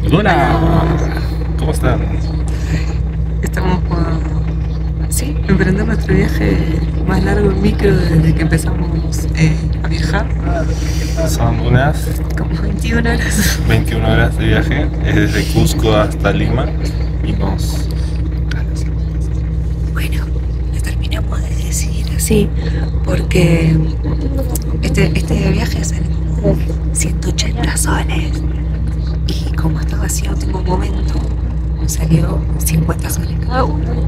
Hola, ¿cómo están? Estamos emprendiendo nuestro viaje más largo en micro desde que empezamos a viajar. Son unas Como 21 horas. 21 horas de viaje, es desde Cusco hasta Lima y Bueno, lo terminamos de decidir así porque este viaje sale como 180 soles y como estaba haciendo último momento nos salió 50 soles cada uno.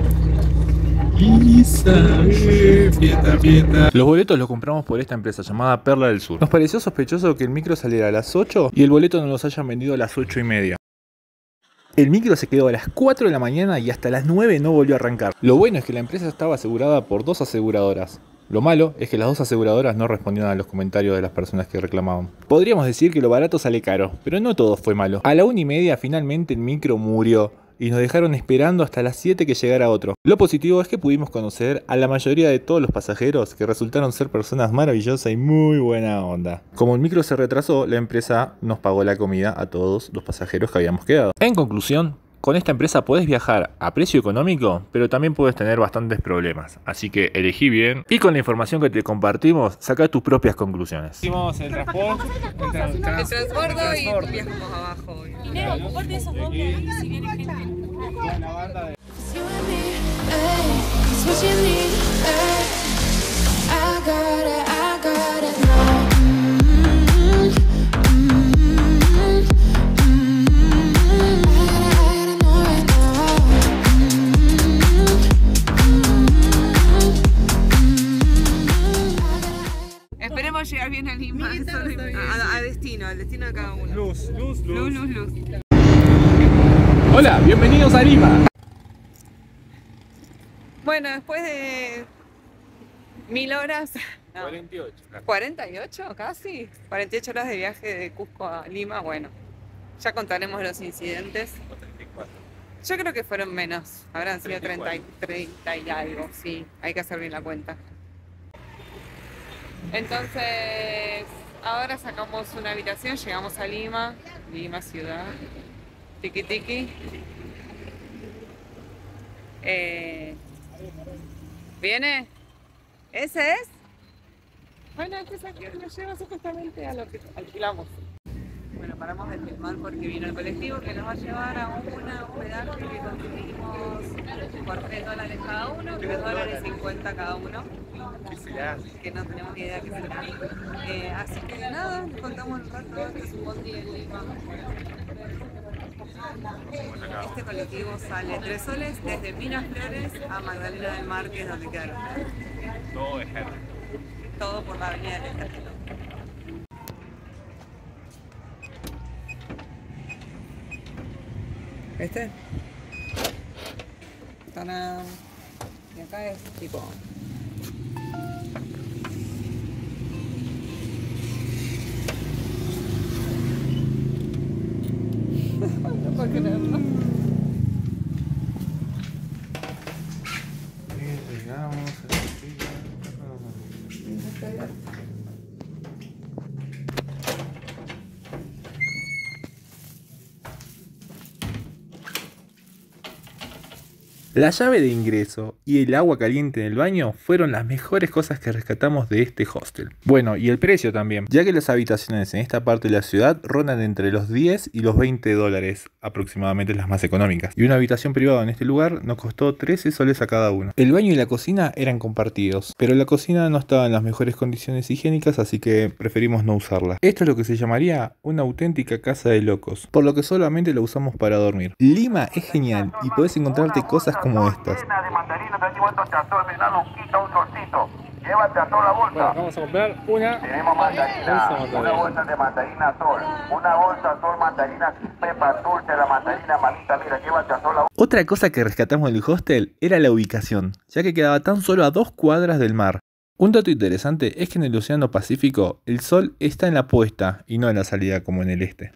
Fiesta. Los boletos los compramos por esta empresa llamada Perla del Sur. Nos pareció sospechoso que el micro saliera a las 8 y el boleto nos los hayan vendido a las 8:30. El micro se quedó a las 4 de la mañana y hasta las 9 no volvió a arrancar. Lo bueno es que la empresa estaba asegurada por 2 aseguradoras. Lo malo es que las 2 aseguradoras no respondieron a los comentarios de las personas que reclamaban. Podríamos decir que lo barato sale caro, pero no todo fue malo. A la 1:30 finalmente el micro murió y nos dejaron esperando hasta las 7 que llegara otro. Lo positivo es que pudimos conocer a la mayoría de todos los pasajeros que resultaron ser personas maravillosas y muy buena onda. Como el micro se retrasó, la empresa nos pagó la comida a todos los pasajeros que habíamos quedado. En conclusión, con esta empresa podés viajar a precio económico, pero también puedes tener bastantes problemas. Así que elegí bien y con la información que te compartimos, saca tus propias conclusiones. Hicimos el transporte, El transbordo y viajamos abajo. Y Nero, comparte esos nombres y si viene gente. la banda de... Esperemos llegar bien a Lima, al destino de cada uno. Luz. Hola, bienvenidos a Lima. Bueno, después de 1000 horas, no, 48 casi, 48 horas de viaje de Cusco a Lima, bueno, ya contaremos los incidentes. Yo creo que fueron menos, habrán sido 30 y algo, sí, hay que hacer bien la cuenta. Entonces, ahora sacamos una habitación, llegamos a Lima ciudad, tiki. ¿Viene? ¿Ese es? Bueno, este es aquí, nos lleva supuestamente a lo que alquilamos. Bueno, paramos de filmar porque vino el colectivo que nos va a llevar a un hospedaje que conseguimos por $3 cada uno, $3.50 cada uno. Que no tenemos ni idea qué será. Así que nada, les contamos un rato que es un bondi en Lima. Este colectivo sale 3 soles desde Miraflores a Magdalena del Mar, que es donde queda el hotel. Todo por la avenida del Ejército. ¿Este? ¡Tarán! Y acá es tipo... No puedo creerlo. La llave de ingreso y el agua caliente en el baño fueron las mejores cosas que rescatamos de este hostel. Bueno, y el precio también, ya que las habitaciones en esta parte de la ciudad rondan entre los 10 y los $20 aproximadamente, las más económicas. Y una habitación privada en este lugar nos costó 13 soles a cada uno. El baño y la cocina eran compartidos, pero la cocina no estaba en las mejores condiciones higiénicas, así que preferimos no usarla. Esto es lo que se llamaría una auténtica casa de locos, por lo que solamente lo usamos para dormir. Lima es genial y podés encontrarte cosas como estas. Bueno, vamos a comprar una. Tenemos mandarina, una bolsa de mandarina Sol, una bolsa Sol mandarina sin pepa dulce, la mandarina mamita, mira, llévate a Sol. Otra cosa que rescatamos del hostel era la ubicación, ya que quedaba tan solo a 2 cuadras del mar. Un dato interesante es que en el Océano Pacífico el sol está en la puesta y no en la salida como en el este.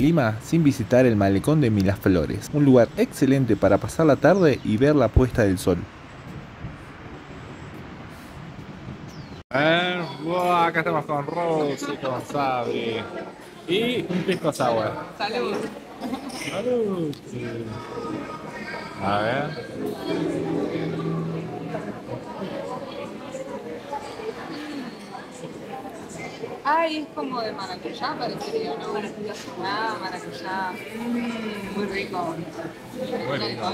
Lima sin visitar el malecón de Miraflores, un lugar excelente para pasar la tarde y ver la puesta del sol. Acá estamos con Rosy, con Sabri y un pisco sour. Salud. Salud. A ver. Ay, es como de maracuyá, parecería, ¿no? Ah, maracuyá. Muy rico. Muy rico.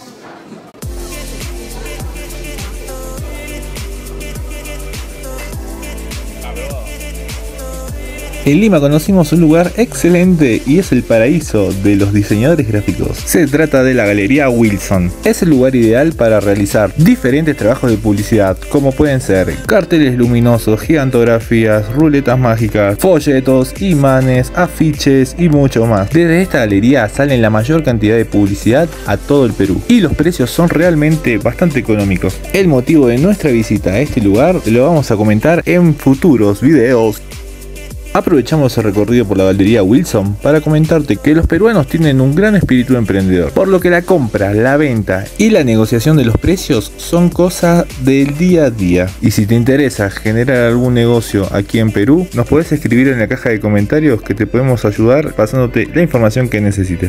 En Lima conocimos un lugar excelente y es el paraíso de los diseñadores gráficos. Se trata de la Galería Wilson. Es el lugar ideal para realizar diferentes trabajos de publicidad, como pueden ser carteles luminosos, gigantografías, ruletas mágicas, folletos, imanes, afiches y mucho más. Desde esta galería salen la mayor cantidad de publicidad a todo el Perú y los precios son realmente bastante económicos. El motivo de nuestra visita a este lugar lo vamos a comentar en futuros videos. Aprovechamos el recorrido por la Galería Wilson para comentarte que los peruanos tienen un gran espíritu emprendedor, por lo que la compra, la venta y la negociación de los precios son cosas del día a día. Y si te interesa generar algún negocio aquí en Perú, nos podés escribir en la caja de comentarios que te podemos ayudar pasándote la información que necesites.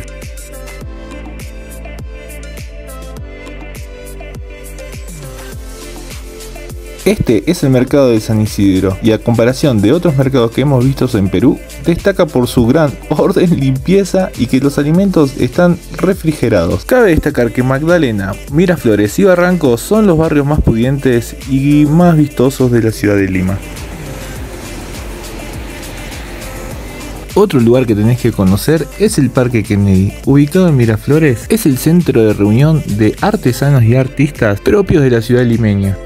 Este es el mercado de San Isidro y a comparación de otros mercados que hemos visto en Perú, destaca por su gran orden, limpieza y que los alimentos están refrigerados. Cabe destacar que Magdalena, Miraflores y Barranco son los barrios más pudientes y más vistosos de la ciudad de Lima. Otro lugar que tenés que conocer es el Parque Kennedy. Ubicado en Miraflores, es el centro de reunión de artesanos y artistas propios de la ciudad limeña.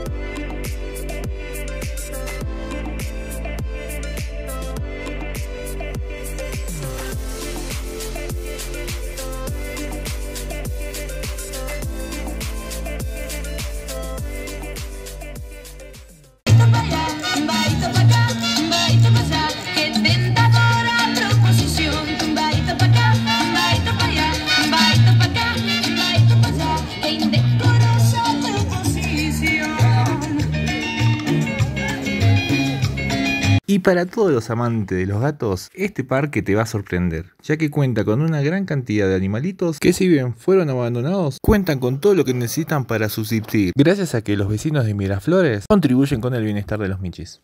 Y para todos los amantes de los gatos, este parque te va a sorprender, ya que cuenta con una gran cantidad de animalitos que si bien fueron abandonados, cuentan con todo lo que necesitan para subsistir, gracias a que los vecinos de Miraflores contribuyen con el bienestar de los michis.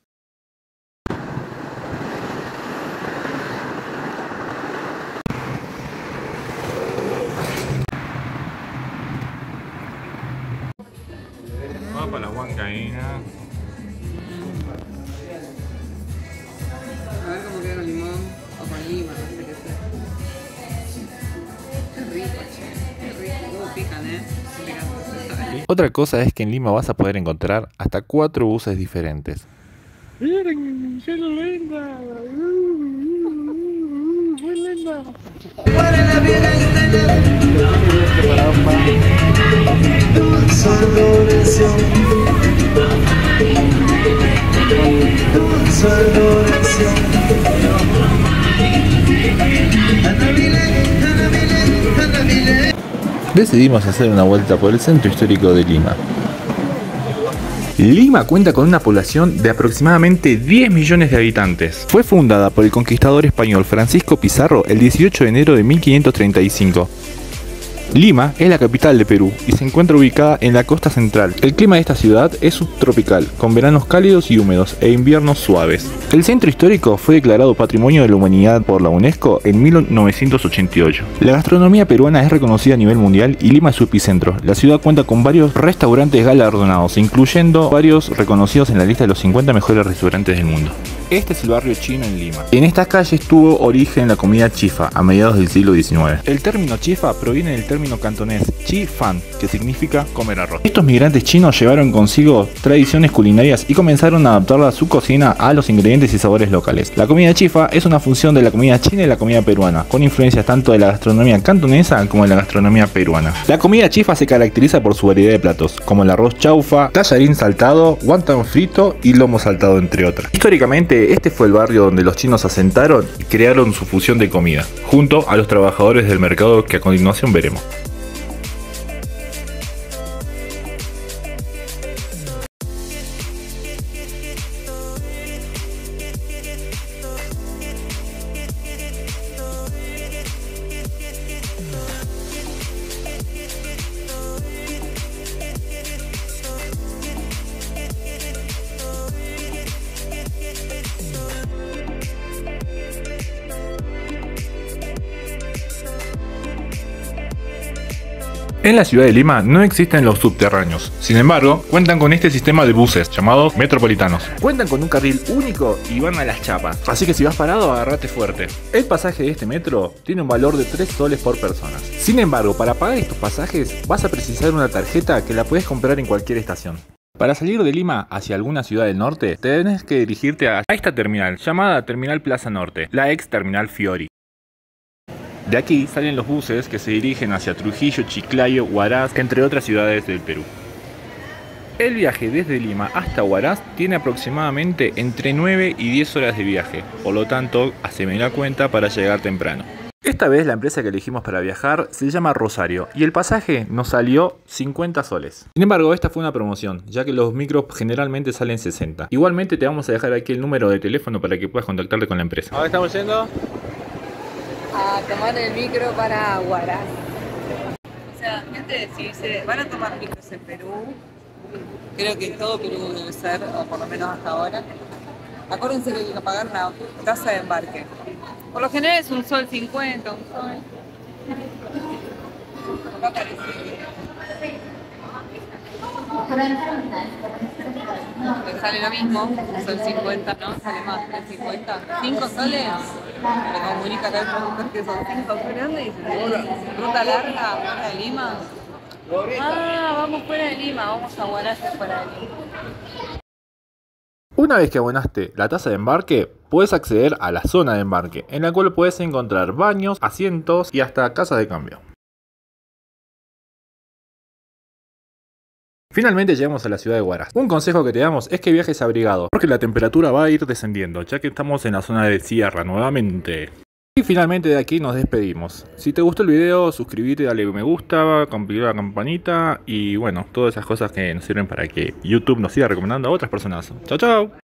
Vamos para la huancaína. A ver cómo queda con limón o con lima, no sé qué sea. Qué rico, che. Qué rico. Pican, pican. Otra cosa es que en Lima vas a poder encontrar hasta 4 buses diferentes. Miren, qué linda. Muy linda. Decidimos hacer una vuelta por el centro histórico de Lima. Lima cuenta con una población de aproximadamente 10 millones de habitantes. Fue fundada por el conquistador español Francisco Pizarro el 18 de enero de 1535. Lima es la capital de Perú y se encuentra ubicada en la costa central. El clima de esta ciudad es subtropical, con veranos cálidos y húmedos e inviernos suaves. El centro histórico fue declarado Patrimonio de la Humanidad por la UNESCO en 1988. La gastronomía peruana es reconocida a nivel mundial y Lima es su epicentro. La ciudad cuenta con varios restaurantes galardonados, incluyendo varios reconocidos en la lista de los 50 mejores restaurantes del mundo. Este es el barrio chino en Lima. En estas calles tuvo origen la comida chifa a mediados del siglo XIX. El término chifa proviene del término cantonés chi fan, que significa comer arroz. Estos migrantes chinos llevaron consigo tradiciones culinarias y comenzaron a adaptar a su cocina a los ingredientes y sabores locales. La comida chifa es una fusión de la comida china y la comida peruana, con influencias tanto de la gastronomía cantonesa como de la gastronomía peruana. La comida chifa se caracteriza por su variedad de platos, como el arroz chaufa, tallarín saltado, guantán frito y lomo saltado, entre otras. Históricamente, Básicamente este fue el barrio donde los chinos se asentaron y crearon su fusión de comida, junto a los trabajadores del mercado que a continuación veremos. En la ciudad de Lima no existen los subterráneos, sin embargo, cuentan con este sistema de buses llamados metropolitanos. Cuentan con un carril único y van a las chapas, así que si vas parado agárrate fuerte. El pasaje de este metro tiene un valor de 3 soles por persona. Sin embargo, para pagar estos pasajes vas a precisar una tarjeta que la puedes comprar en cualquier estación. Para salir de Lima hacia alguna ciudad del norte, tenés que dirigirte a esta terminal, llamada Terminal Plaza Norte, la ex Terminal Fiori. De aquí salen los buses que se dirigen hacia Trujillo, Chiclayo, Huaraz, entre otras ciudades del Perú. El viaje desde Lima hasta Huaraz tiene aproximadamente entre 9 y 10 horas de viaje, por lo tanto, haceme la cuenta para llegar temprano. Esta vez la empresa que elegimos para viajar se llama Rosario y el pasaje nos salió 50 soles. Sin embargo, esta fue una promoción, ya que los micros generalmente salen 60. Igualmente te vamos a dejar aquí el número de teléfono para que puedas contactarte con la empresa. ¿Ahora estamos yendo? A tomar el micro para Huaraz. O sea, gente, si se van a tomar micros en Perú, creo que en todo Perú debe ser, o por lo menos hasta ahora, acuérdense que hay que pagar una tasa de embarque. Por lo general es 1,50 soles, un sol. Acá parece que sale lo mismo, 1,50 ¿no? Sale más, 3,50. 5 soles. Me comunica acá el productor que son 5 soles. ¿Dónde dice? Ruta larga, fuera de Lima. Ah, vamos fuera de Lima, vamos a Huaraz fuera de Lima. Una vez que abonaste la tasa de embarque, puedes acceder a la zona de embarque, en la cual puedes encontrar baños, asientos y hasta casas de cambio. Finalmente llegamos a la ciudad de Huaraz. Un consejo que te damos es que viajes abrigado, porque la temperatura va a ir descendiendo, ya que estamos en la zona de sierra nuevamente. Y finalmente de aquí nos despedimos. Si te gustó el video, suscríbete, dale me gusta, compartir la campanita y bueno, todas esas cosas que nos sirven para que YouTube nos siga recomendando a otras personas. Chao, chao.